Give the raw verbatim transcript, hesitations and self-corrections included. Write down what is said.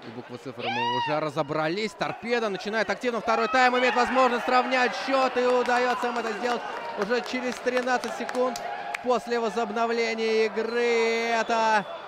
И буквы цифры мы уже разобрались. Торпедо начинает активно второй тайм. Имеет возможность сравнять счет. И удается им это сделать уже через тринадцать секунд после возобновления игры. Это